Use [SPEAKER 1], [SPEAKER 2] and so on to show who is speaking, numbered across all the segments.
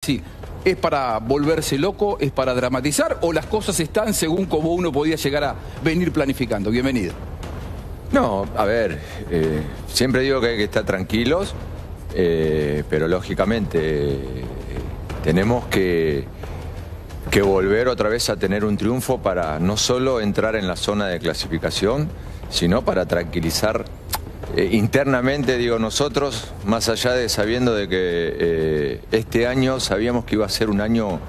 [SPEAKER 1] Brasil. ¿Es para volverse loco? ¿Es para dramatizar? ¿O las cosas están según como uno podía llegar a venir planificando? Bienvenido.
[SPEAKER 2] No, a ver, siempre digo que hay que estar tranquilos, pero lógicamente tenemos que volver otra vez a tener un triunfo para no solo entrar en la zona de clasificación, sino para tranquilizar internamente, digo nosotros, más allá de sabiendo de que este año sabíamos que iba a ser un año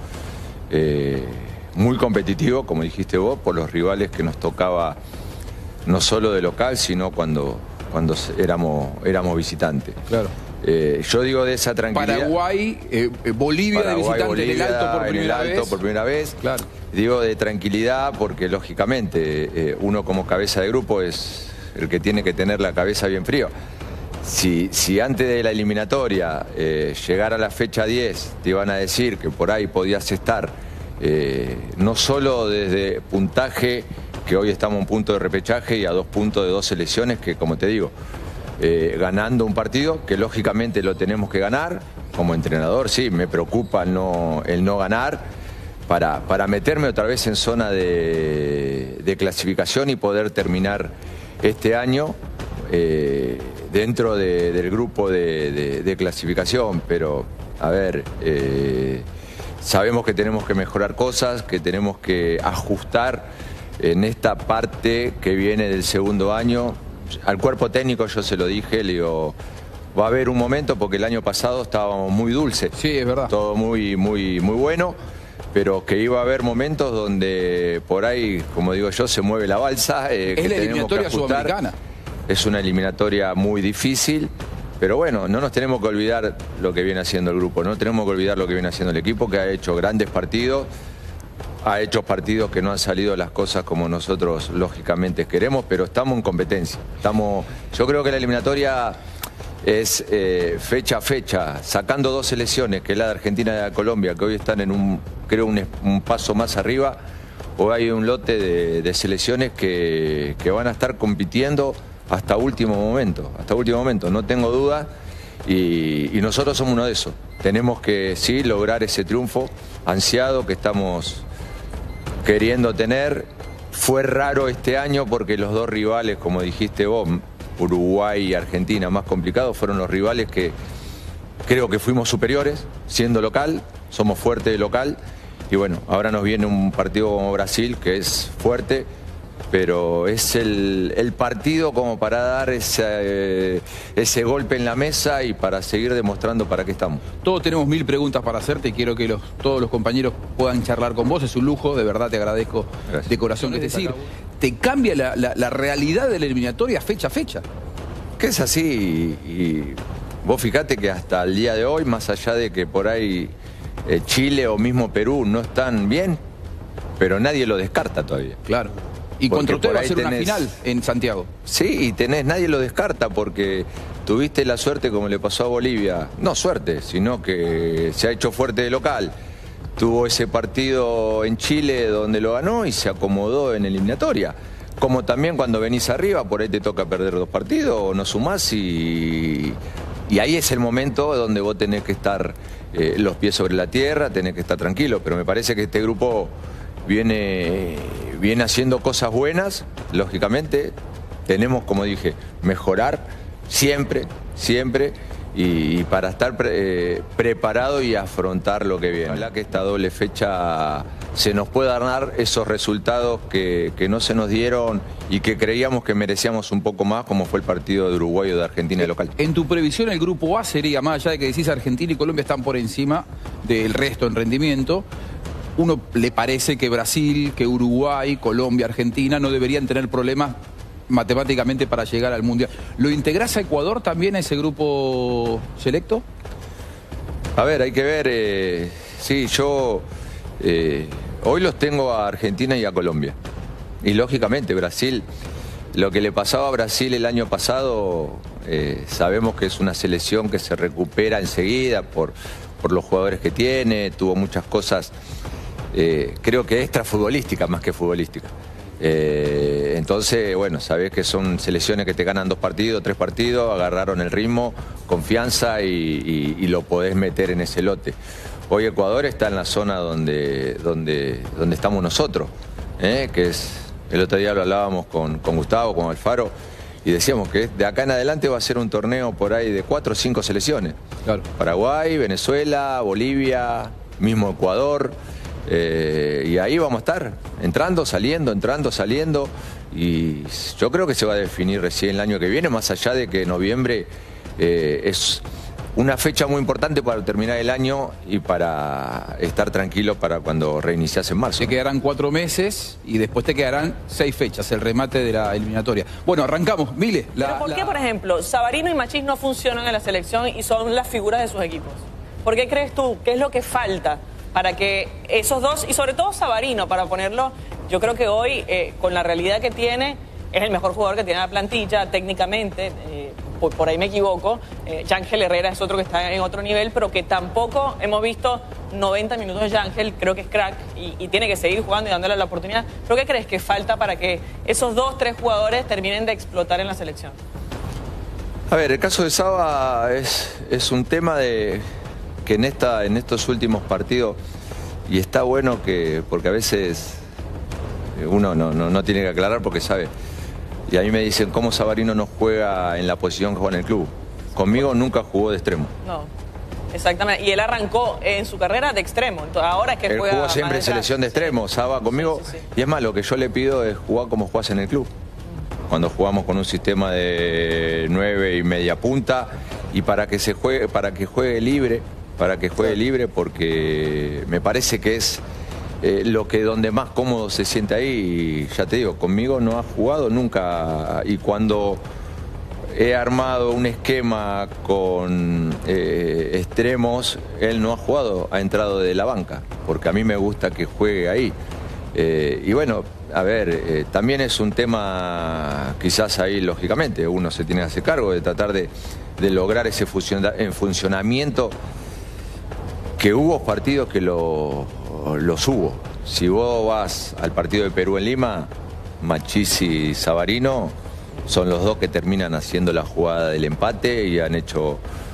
[SPEAKER 2] muy competitivo, como dijiste vos, por los rivales que nos tocaba, no solo de local, sino cuando éramos visitantes.
[SPEAKER 1] Claro.
[SPEAKER 2] Yo digo de esa tranquilidad.
[SPEAKER 1] Bolivia de visitante,
[SPEAKER 2] Bolivia,
[SPEAKER 1] en el Alto por primera vez. Claro.
[SPEAKER 2] Digo de tranquilidad porque lógicamente uno como cabeza de grupo es el que tiene que tener la cabeza bien fría. Si antes de la eliminatoria llegar a la fecha 10 te iban a decir que por ahí podías estar no solo desde puntaje, que hoy estamos a un punto de repechaje y a 2 puntos de 2 selecciones que, como te digo, ganando un partido que lógicamente lo tenemos que ganar. Como entrenador sí, me preocupa el no ganar para meterme otra vez en zona de clasificación y poder terminar este año dentro del grupo de clasificación. Pero a ver, sabemos que tenemos que mejorar cosas, que tenemos que ajustar en esta parte que viene del segundo año. Al cuerpo técnico yo se lo dije, le digo, va a haber un momento, porque el año pasado estábamos muy dulces.
[SPEAKER 1] Sí, es verdad.
[SPEAKER 2] Todo muy bueno, pero que iba a haber momentos donde por ahí, como digo yo, se mueve la balsa.
[SPEAKER 1] Es la eliminatoria sudamericana.
[SPEAKER 2] Es una eliminatoria muy difícil, pero bueno, no nos tenemos que olvidar lo que viene haciendo el grupo, no tenemos que olvidar lo que viene haciendo el equipo, que ha hecho grandes partidos. Ha hecho partidos que no han salido las cosas como nosotros lógicamente queremos, pero estamos en competencia. Yo creo que la eliminatoria es fecha a fecha, sacando 2 selecciones, que es la de Argentina y la de Colombia, que hoy están en un paso más arriba. Hoy hay un lote de selecciones que van a estar compitiendo hasta último momento, no tengo duda, y nosotros somos uno de esos. Tenemos que sí lograr ese triunfo ansiado que estamos queriendo tener. Fue raro este año porque los 2 rivales, como dijiste vos, Uruguay y Argentina, más complicados, fueron los rivales que creo que fuimos superiores, siendo local, somos fuertes de local, y bueno, ahora nos viene un partido como Brasil, que es fuerte, pero es el partido como para dar ese golpe en la mesa y para seguir demostrando para qué estamos.
[SPEAKER 1] Todos tenemos 1000 preguntas para hacerte y quiero que todos los compañeros puedan charlar con vos. Es un lujo, de verdad te agradezco. Gracias. De corazón. Es decir, ¿te cambia la realidad de la eliminatoria fecha a fecha?
[SPEAKER 2] Que es así, y vos fijate que hasta el día de hoy, más allá de que por ahí Chile o mismo Perú no están bien, pero nadie lo descarta todavía.
[SPEAKER 1] Claro. Y contra usted va a ser una final en Santiago.
[SPEAKER 2] Sí, y nadie lo descarta porque tuviste la suerte, como le pasó a Bolivia. No suerte, sino que se ha hecho fuerte de local. Tuvo ese partido en Chile donde lo ganó y se acomodó en eliminatoria. Como también cuando venís arriba, por ahí te toca perder 2 partidos o no sumás y ahí es el momento donde vos tenés que estar los pies sobre la tierra, tenés que estar tranquilo. Pero me parece que este grupo viene haciendo cosas buenas, lógicamente. Tenemos, como dije, mejorar siempre, y para estar preparado y afrontar lo que viene. Ojalá que esta doble fecha se nos pueda dar esos resultados que no se nos dieron y que creíamos que merecíamos un poco más, como fue el partido de Uruguay o de Argentina local.
[SPEAKER 1] En tu previsión, el grupo A sería, más allá de que decís Argentina y Colombia están por encima del resto en rendimiento, uno le parece que Brasil, que Uruguay, Colombia, Argentina no deberían tener problemas matemáticamente para llegar al Mundial. ¿Lo integrás a Ecuador también a ese grupo selecto?
[SPEAKER 2] A ver, hay que ver. Sí, yo hoy los tengo a Argentina y a Colombia. Y lógicamente Brasil, lo que le pasaba a Brasil el año pasado, sabemos que es una selección que se recupera enseguida por los jugadores que tiene, tuvo muchas cosas, creo que extrafutbolísticas más que futbolísticas. Entonces, bueno, sabés que son selecciones que te ganan 2 partidos, 3 partidos, agarraron el ritmo, confianza y lo podés meter en ese lote. Hoy Ecuador está en la zona donde estamos nosotros, que es, el otro día lo hablábamos con Gustavo, con Alfaro, y decíamos que de acá en adelante va a ser un torneo por ahí de 4 o 5 selecciones.
[SPEAKER 1] Claro.
[SPEAKER 2] Paraguay, Venezuela, Bolivia, mismo Ecuador, y ahí vamos a estar, entrando, saliendo, y yo creo que se va a definir recién el año que viene, más allá de que noviembre es una fecha muy importante para terminar el año y para estar tranquilo para cuando reinicias en marzo.
[SPEAKER 1] Te quedarán 4 meses y después te quedarán 6 fechas, el remate de la eliminatoria. Bueno, arrancamos. Mile.
[SPEAKER 3] ¿Pero por qué, por ejemplo, Savarino y Machís no funcionan en la selección y son las figuras de sus equipos? ¿Por qué crees tú? ¿Qué es lo que falta para que esos dos, y sobre todo Savarino, para ponerlo, yo creo que hoy, con la realidad que tiene, es el mejor jugador que tiene la plantilla técnicamente, por ahí me equivoco, Yángel Herrera es otro que está en otro nivel, pero que tampoco hemos visto 90 minutos de Yángel, creo que es crack y tiene que seguir jugando y dándole la oportunidad. ¿Pero qué crees que falta para que esos 2, 3 jugadores terminen de explotar en la selección?
[SPEAKER 2] A ver, el caso de Saba es un tema de que en estos últimos partidos, y está bueno porque a veces uno no tiene que aclarar porque sabe. Y a mí me dicen, ¿cómo Savarino no juega en la posición que juega en el club? Conmigo nunca jugó de extremo.
[SPEAKER 3] No, exactamente. Y él arrancó en su carrera de extremo. Entonces, ahora es que
[SPEAKER 2] él
[SPEAKER 3] juega
[SPEAKER 2] jugó siempre en selección de extremo. Saba conmigo.
[SPEAKER 3] Sí.
[SPEAKER 2] Y es más, lo que yo le pido es jugar como jugás en el club. Cuando jugamos con un sistema de 9 y media punta. Y para que juegue libre. Porque me parece que es donde más cómodo se siente ahí. Y ya te digo, conmigo no ha jugado nunca. Y cuando he armado un esquema con extremos, él no ha jugado, ha entrado de la banca, porque a mí me gusta que juegue ahí. Y bueno, a ver, también es un tema, quizás ahí lógicamente uno se tiene que hacer cargo de tratar de lograr ese funcionamiento, que hubo partidos que los hubo. Si vos vas al partido de Perú en Lima, Machís y Savarino son los dos que terminan haciendo la jugada del empate y han hecho,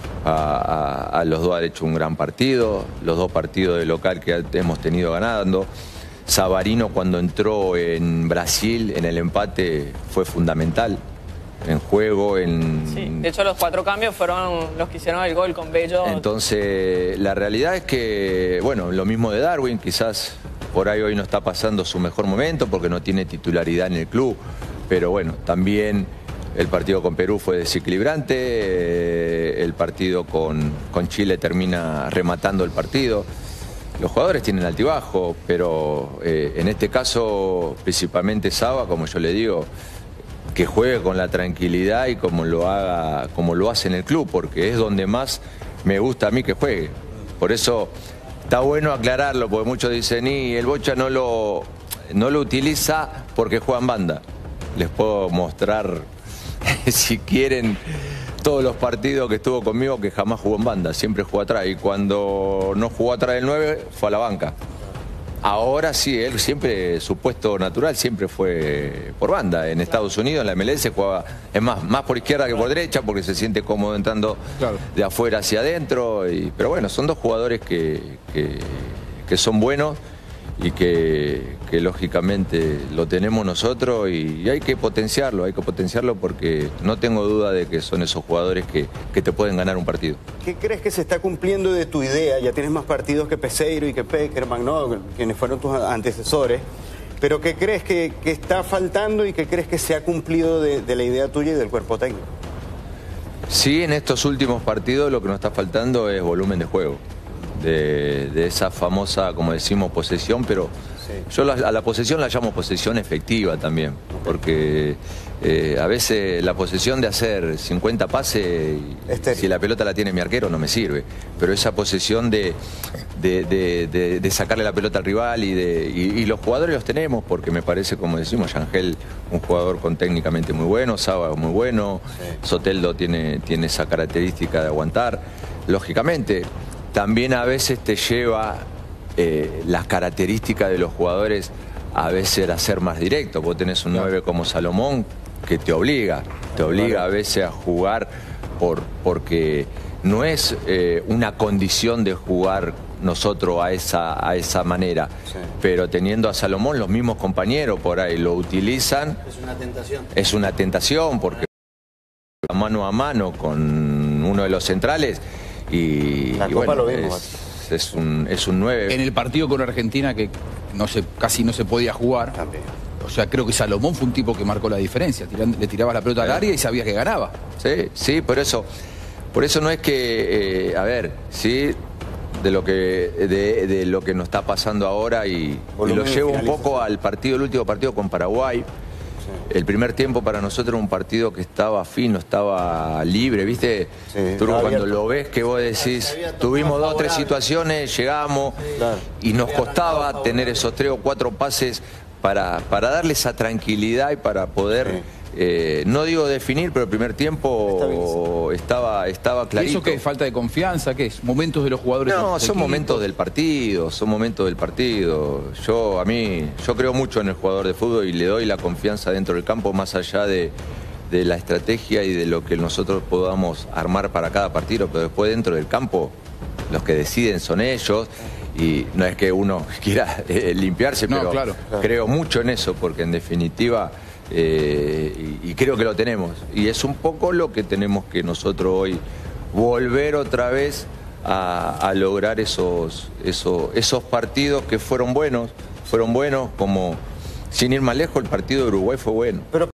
[SPEAKER 2] a los dos han hecho un gran partido. Los 2 partidos de local que hemos tenido ganando. Savarino, cuando entró en Brasil en el empate, fue fundamental en juego.
[SPEAKER 3] Sí, de hecho los 4 cambios fueron los que hicieron el gol con Bello.
[SPEAKER 2] Entonces, la realidad es que, bueno, lo mismo de Darwin, quizás por ahí hoy no está pasando su mejor momento porque no tiene titularidad en el club, pero bueno, también el partido con Perú fue desequilibrante, el partido con Chile termina rematando el partido. Los jugadores tienen altibajo, pero en este caso, principalmente Saba, como yo le digo, que juegue con la tranquilidad y como lo hace en el club, porque es donde más me gusta a mí que juegue. Por eso está bueno aclararlo, porque muchos dicen, y el Bocha no lo utiliza porque juega en banda. Les puedo mostrar, si quieren, todos los partidos que estuvo conmigo, que jamás jugó en banda, siempre jugó atrás. Y cuando no jugó atrás del 9, fue a la banca. Ahora sí, él siempre, su puesto natural siempre fue por banda. En Estados Unidos, en la MLS, jugaba, es más por izquierda que por derecha, porque se siente cómodo entrando de afuera hacia adentro. Pero bueno, son 2 jugadores que son buenos y que lógicamente lo tenemos nosotros y hay que potenciarlo porque no tengo duda de que son esos jugadores que te pueden ganar un partido.
[SPEAKER 4] ¿Qué crees que se está cumpliendo de tu idea? Ya tienes más partidos que Peseiro y que Peckerman, ¿no? Quienes fueron tus antecesores. Pero ¿qué crees que está faltando y qué crees que se ha cumplido de la idea tuya y del cuerpo técnico?
[SPEAKER 2] Sí, en estos últimos partidos lo que nos está faltando es volumen de juego. De esa famosa, como decimos, posesión, pero sí, yo a la posesión la llamo posesión efectiva también, porque a veces la posesión de hacer 50 pases, si la pelota la tiene mi arquero no me sirve, pero esa posesión de sacarle la pelota al rival y los jugadores los tenemos, porque me parece, como decimos, Yángel, un jugador técnicamente muy bueno, Saba muy bueno, sí, Soteldo tiene esa característica de aguantar, lógicamente. También a veces te lleva las características de los jugadores a veces a ser más directo. Vos tenés un 9 como Salomón que te obliga a veces a jugar porque no es una condición de jugar nosotros a esa manera.
[SPEAKER 4] Sí.
[SPEAKER 2] Pero teniendo a Salomón, los mismos compañeros por ahí lo utilizan.
[SPEAKER 5] Es una tentación.
[SPEAKER 2] Es una tentación porque mano a mano con uno de los centrales y,
[SPEAKER 4] La
[SPEAKER 2] y
[SPEAKER 4] Copa
[SPEAKER 2] bueno,
[SPEAKER 4] lo vimos.
[SPEAKER 2] es un 9.
[SPEAKER 1] En el partido con Argentina, que casi no se podía jugar,
[SPEAKER 4] También.
[SPEAKER 1] o sea, creo que Salomón fue un tipo que marcó la diferencia. Le tiraba la pelota al área y sabía que ganaba.
[SPEAKER 2] Sí, por eso no es que, a ver, sí, de lo que nos está pasando ahora y lo llevo un poco al partido, el último partido con Paraguay. El primer tiempo para nosotros era un partido que estaba fino, estaba libre, ¿viste?
[SPEAKER 4] Sí,
[SPEAKER 2] Tú cuando
[SPEAKER 4] abierto.
[SPEAKER 2] lo ves que vos decís, tuvimos 2 o 3 situaciones, llegamos
[SPEAKER 4] Claro.
[SPEAKER 2] y nos costaba tener esos 3 o 4 pases para darle esa tranquilidad y para poder, no digo definir, pero el primer tiempo estaba
[SPEAKER 1] ¿Y
[SPEAKER 2] clarito.
[SPEAKER 1] eso qué es? ¿Falta de confianza? ¿Qué es? ¿Momentos de los jugadores?
[SPEAKER 2] No,
[SPEAKER 1] del
[SPEAKER 2] son
[SPEAKER 1] equipo?
[SPEAKER 2] momentos del partido, Yo creo mucho en el jugador de fútbol y le doy la confianza dentro del campo, más allá de la estrategia y de lo que nosotros podamos armar para cada partido, pero después dentro del campo los que deciden son ellos y no es que uno quiera limpiarse,
[SPEAKER 1] No,
[SPEAKER 2] pero
[SPEAKER 1] claro.
[SPEAKER 2] creo mucho en eso porque en definitiva, y creo que lo tenemos, y es un poco lo que tenemos que nosotros hoy volver otra vez a lograr esos partidos que fueron buenos, como sin ir más lejos, el partido de Uruguay fue bueno.
[SPEAKER 4] Pero